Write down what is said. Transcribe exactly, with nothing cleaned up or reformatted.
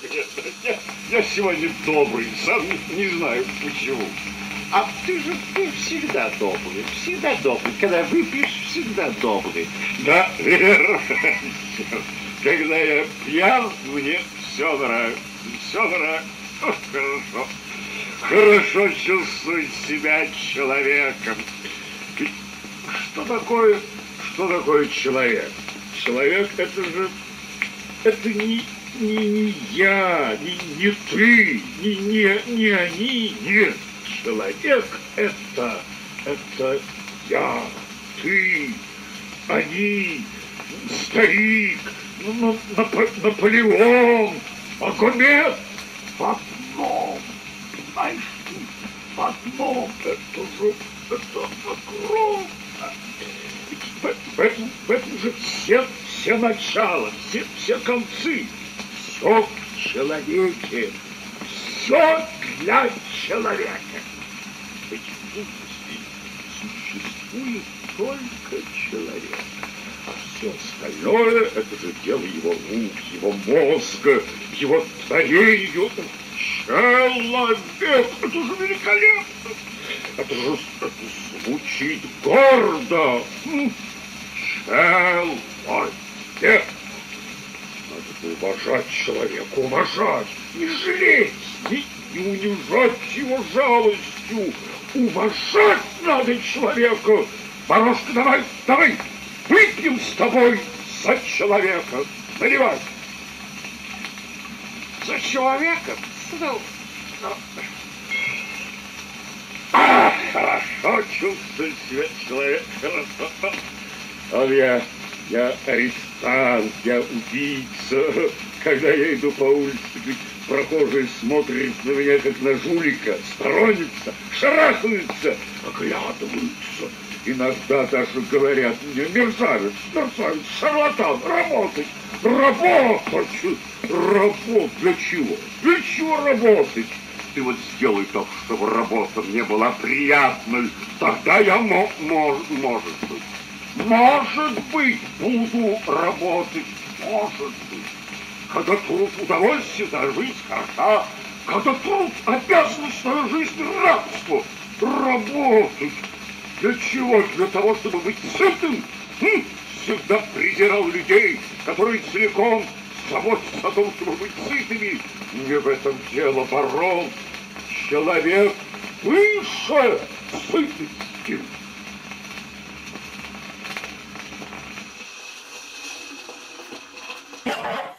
Я, я сегодня добрый, сам не знаю почему. А ты же ты всегда добрый, всегда добрый. Когда выпьешь, всегда добрый. Да, верно. Когда я пьян, мне все нравится. Все нравится. Хорошо. Хорошо чувствовать себя человеком. Что такое, что такое человек? Человек это же, это не, не, не я, не, не ты, не, не, не они, нет. Человек это, это я, ты, они, старик, Наполеон, Магомед, Фатно, знаешь ты, Фатно, это же, это огромно. В, в, этом, в этом же все, все начала, все, все концы, все в человеке, все для человека. Ведь в существует только человек. А все остальное, это же дело его рук, его мозга, его творению. Человек, это же великолепно. Это же это звучит гордо. Человек. Надо уважать человека, уважать, не жалеть, не, не унижать его жалостью. Уважать надо человека. Морошка, давай, давай. Выпьем с тобой за человека. Наливай. За человека? Ну, ну. А, хорошо чувствует себя человек. Хорошо. Он я, я арестант, я убийца. Когда я иду по улице, прохожие смотрят на меня, как на жулика, сторонятся, шарахаются, оглядываются. Иногда даже говорят мне: мерзавец, мерзавец, шарлатан, работать, работать, работать. Для чего? Для чего работать? Ты вот сделай так, чтобы работа мне была приятной, тогда я, мо мож может быть, может быть, буду работать, может быть. Когда труд удовольствие, то жизнь хороша, когда труд обязанность, то жизнь рабство. Работать. Для чего? Для того, чтобы быть сытым. Хм, всегда презирал людей, которые целиком заботятся о том, чтобы быть сытыми. Не в этом дело, барон. Человек выше сытости. Yeah.